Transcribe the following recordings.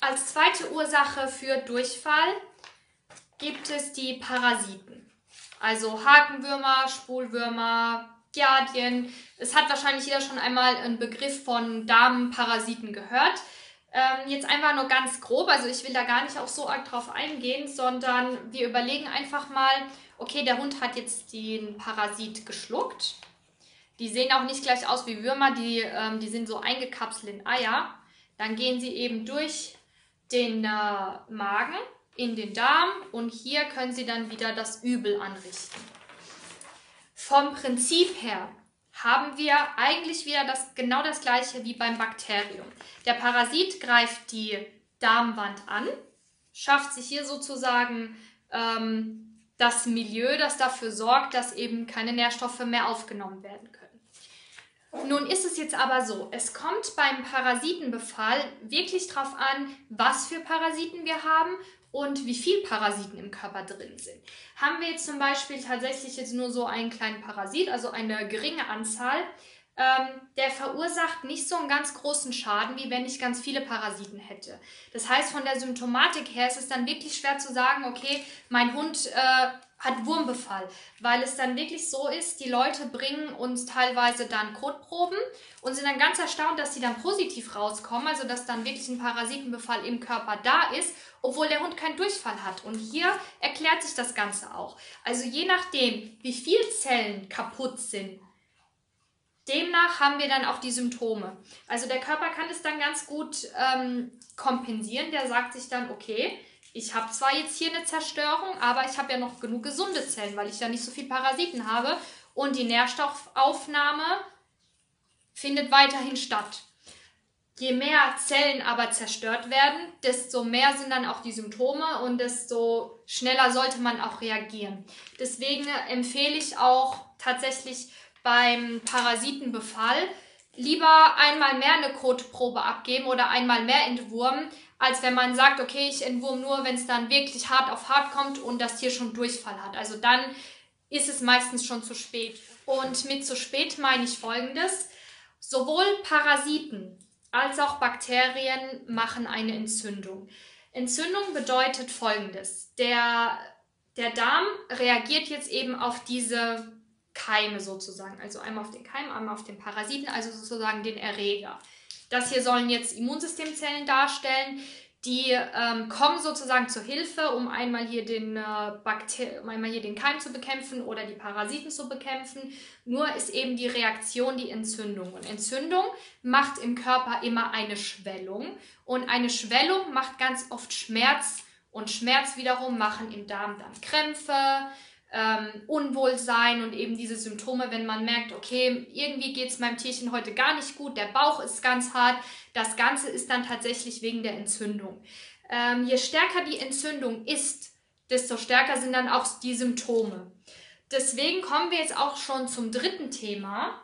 als zweite Ursache für Durchfall gibt es die Parasiten. Also Hakenwürmer, Spulwürmer, Giardien. Es hat wahrscheinlich jeder schon einmal einen Begriff von Darmparasiten gehört. Jetzt einfach nur ganz grob, also ich will da gar nicht auch so arg drauf eingehen, sondern wir überlegen einfach mal, okay, der Hund hat jetzt den Parasit geschluckt. Die sehen auch nicht gleich aus wie Würmer, die sind so eingekapselt in Eier. Dann gehen sie eben durch den Magen in den Darm und hier können sie dann wieder das Übel anrichten. Vom Prinzip her haben wir eigentlich wieder genau das gleiche wie beim Bakterium. Der Parasit greift die Darmwand an, schafft sich hier sozusagen das Milieu, das dafür sorgt, dass eben keine Nährstoffe mehr aufgenommen werden können. Nun ist es jetzt aber so, es kommt beim Parasitenbefall wirklich darauf an, was für Parasiten wir haben und wie viel Parasiten im Körper drin sind. Haben wir jetzt zum Beispiel tatsächlich jetzt nur so einen kleinen Parasit, also eine geringe Anzahl, der verursacht nicht so einen ganz großen Schaden, wie wenn ich ganz viele Parasiten hätte. Das heißt, von der Symptomatik her ist es dann wirklich schwer zu sagen, okay, mein Hund hat Wurmbefall, weil es dann wirklich so ist, die Leute bringen uns teilweise dann Kotproben und sind dann ganz erstaunt, dass sie dann positiv rauskommen, also dass dann wirklich ein Parasitenbefall im Körper da ist, obwohl der Hund keinen Durchfall hat. Und hier erklärt sich das Ganze auch. Also je nachdem, wie viele Zellen kaputt sind, demnach haben wir dann auch die Symptome. Also der Körper kann es dann ganz gut kompensieren. Der sagt sich dann, okay, ich habe zwar jetzt hier eine Zerstörung, aber ich habe ja noch genug gesunde Zellen, weil ich ja nicht so viel Parasiten habe. Und die Nährstoffaufnahme findet weiterhin statt. Je mehr Zellen aber zerstört werden, desto mehr sind dann auch die Symptome und desto schneller sollte man auch reagieren. Deswegen empfehle ich auch tatsächlich beim Parasitenbefall lieber einmal mehr eine Kotprobe abgeben oder einmal mehr entwurmen, als wenn man sagt, okay, ich entwurme nur, wenn es dann wirklich hart auf hart kommt und das Tier schon Durchfall hat. Also dann ist es meistens schon zu spät. Und mit zu spät meine ich Folgendes: Sowohl Parasiten als auch Bakterien machen eine Entzündung. Entzündung bedeutet Folgendes: Der Darm reagiert jetzt eben auf diese Keime sozusagen, also einmal auf den Keim, einmal auf den Parasiten, also sozusagen den Erreger. Das hier sollen jetzt Immunsystemzellen darstellen, die kommen sozusagen zur Hilfe, um einmal hier den Keim zu bekämpfen oder die Parasiten zu bekämpfen. Nur ist eben die Reaktion die Entzündung. Und Entzündung macht im Körper immer eine Schwellung. Und eine Schwellung macht ganz oft Schmerz. Und Schmerz wiederum machen im Darm dann Krämpfe, Unwohlsein und eben diese Symptome, wenn man merkt, okay, irgendwie geht es meinem Tierchen heute gar nicht gut, der Bauch ist ganz hart. Das Ganze ist dann tatsächlich wegen der Entzündung. Je stärker die Entzündung ist, desto stärker sind dann auch die Symptome. Deswegen kommen wir jetzt auch schon zum dritten Thema.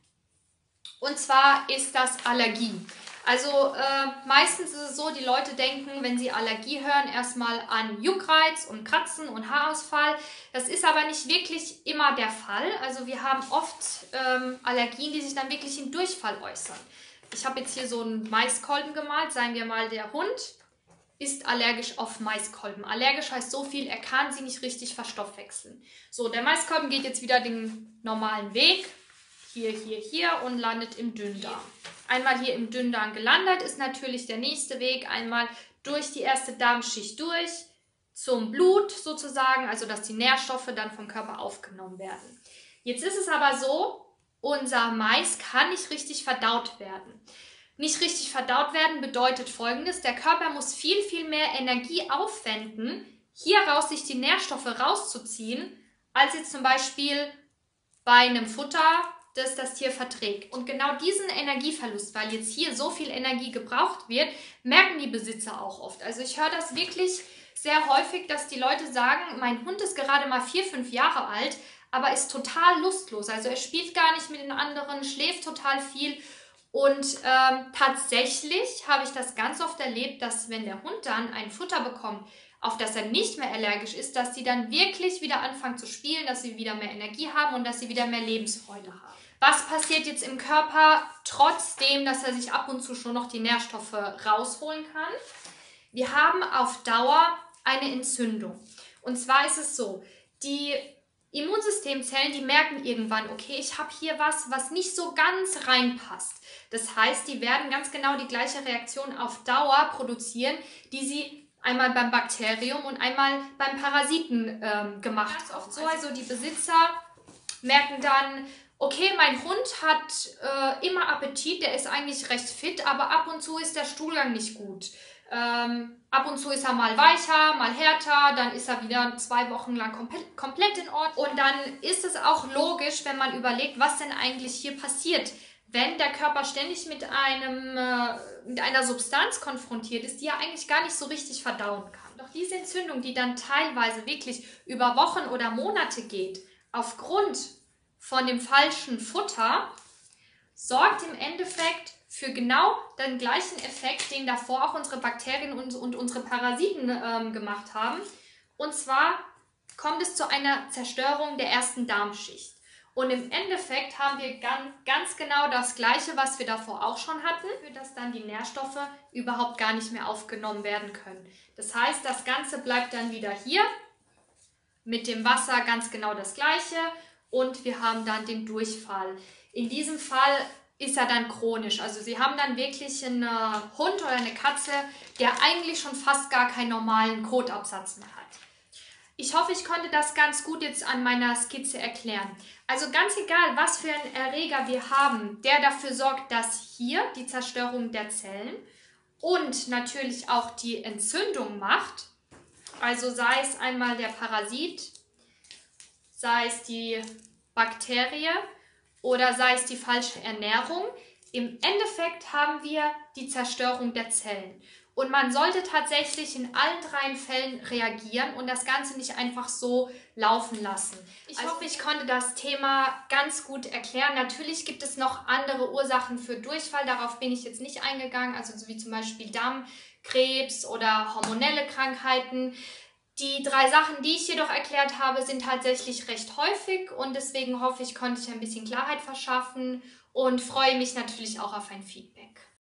Und zwar ist das Allergie. Also meistens ist es so, die Leute denken, wenn sie Allergie hören, erstmal an Juckreiz und Kratzen und Haarausfall. Das ist aber nicht wirklich immer der Fall. Also wir haben oft Allergien, die sich dann wirklich in Durchfall äußern. Ich habe jetzt hier so einen Maiskolben gemalt. Sagen wir mal, der Hund ist allergisch auf Maiskolben. Allergisch heißt so viel, er kann sie nicht richtig verstoffwechseln. So, der Maiskolben geht jetzt wieder den normalen Weg. Hier und landet im Dünndarm. Einmal hier im Dünndarm gelandet ist natürlich der nächste Weg, einmal durch die erste Darmschicht durch zum Blut sozusagen, also dass die Nährstoffe dann vom Körper aufgenommen werden. Jetzt ist es aber so, unser Mais kann nicht richtig verdaut werden. Nicht richtig verdaut werden bedeutet Folgendes: Der Körper muss viel, viel mehr Energie aufwenden, hieraus sich die Nährstoffe rauszuziehen, als jetzt zum Beispiel bei einem Futter, das Tier verträgt. Und genau diesen Energieverlust, weil jetzt hier so viel Energie gebraucht wird, merken die Besitzer auch oft. Also ich höre das wirklich sehr häufig, dass die Leute sagen, mein Hund ist gerade mal 4, 5 Jahre alt, aber ist total lustlos. Also er spielt gar nicht mit den anderen, schläft total viel. Und tatsächlich habe ich das ganz oft erlebt, dass wenn der Hund dann ein Futter bekommt, auf das er nicht mehr allergisch ist, dass die dann wirklich wieder anfangen zu spielen, dass sie wieder mehr Energie haben und dass sie wieder mehr Lebensfreude haben. Was passiert jetzt im Körper, trotzdem, dass er sich ab und zu schon noch die Nährstoffe rausholen kann? Wir haben auf Dauer eine Entzündung. Und zwar ist es so, die Immunsystemzellen, die merken irgendwann, okay, ich habe hier was nicht so ganz reinpasst. Das heißt, die werden ganz genau die gleiche Reaktion auf Dauer produzieren, die sie einmal beim Bakterium und einmal beim Parasiten gemacht haben. Oft so, also die Besitzer merken dann, okay, mein Hund hat immer Appetit, der ist eigentlich recht fit, aber ab und zu ist der Stuhlgang nicht gut. Ab und zu ist er mal weicher, mal härter, dann ist er wieder 2 Wochen lang komplett in Ordnung. Und dann ist es auch logisch, wenn man überlegt, was denn eigentlich hier passiert, wenn der Körper ständig mit einer Substanz konfrontiert ist, die er eigentlich gar nicht so richtig verdauen kann. Doch diese Entzündung, die dann teilweise wirklich über Wochen oder Monate geht, aufgrund von dem falschen Futter, sorgt im Endeffekt für genau den gleichen Effekt, den davor auch unsere Bakterien und unsere Parasiten gemacht haben. Und zwar kommt es zu einer Zerstörung der ersten Darmschicht. Und im Endeffekt haben wir ganz genau das Gleiche, was wir davor auch schon hatten, für das dann die Nährstoffe überhaupt gar nicht mehr aufgenommen werden können. Das heißt, das Ganze bleibt dann wieder hier, mit dem Wasser ganz genau das Gleiche und wir haben dann den Durchfall. In diesem Fall ist er dann chronisch. Also Sie haben dann wirklich einen Hund oder eine Katze, der eigentlich schon fast gar keinen normalen Kotabsatz mehr hat. Ich hoffe, ich konnte das ganz gut jetzt an meiner Skizze erklären. Also ganz egal, was für einen Erreger wir haben, der dafür sorgt, dass hier die Zerstörung der Zellen und natürlich auch die Entzündung macht, also sei es einmal der Parasit, sei es die Bakterie oder sei es die falsche Ernährung. Im Endeffekt haben wir die Zerstörung der Zellen. Und man sollte tatsächlich in allen 3 Fällen reagieren und das Ganze nicht einfach so laufen lassen. Ich hoffe, ich konnte das Thema ganz gut erklären. Natürlich gibt es noch andere Ursachen für Durchfall, darauf bin ich jetzt nicht eingegangen, also so wie zum Beispiel Darmkrebs oder hormonelle Krankheiten. Die 3 Sachen, die ich jedoch erklärt habe, sind tatsächlich recht häufig und deswegen hoffe ich, konnte ich ein bisschen Klarheit verschaffen und freue mich natürlich auch auf ein Feedback.